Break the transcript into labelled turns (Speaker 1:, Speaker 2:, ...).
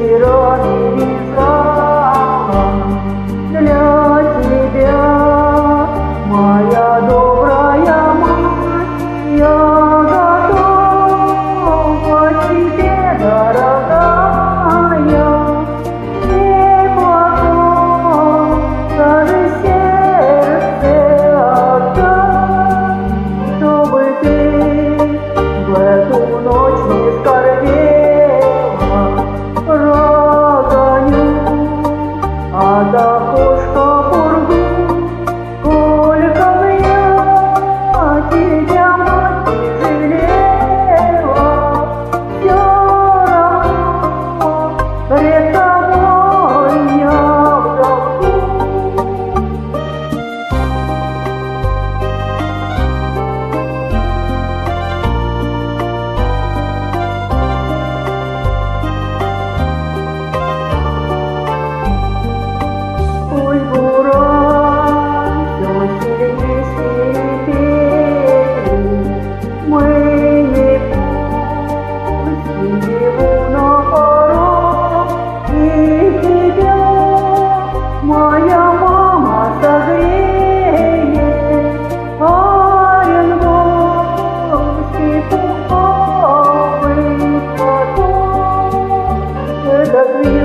Speaker 1: перерезала для тебя, моя добрая мать. Я готова тебе, дорогая, и потом даже сердце отдать, чтобы ты в эту ночь не скорбела. Прогоню от окошка пургу, сколько я тебя, мать, не жалела. Все равно пред тобой я в долгу. Пусть буран все сильней свирепеет, мы не пустим его на порог, и тебя моя мама согреет. Оренбургский пуховый платок — это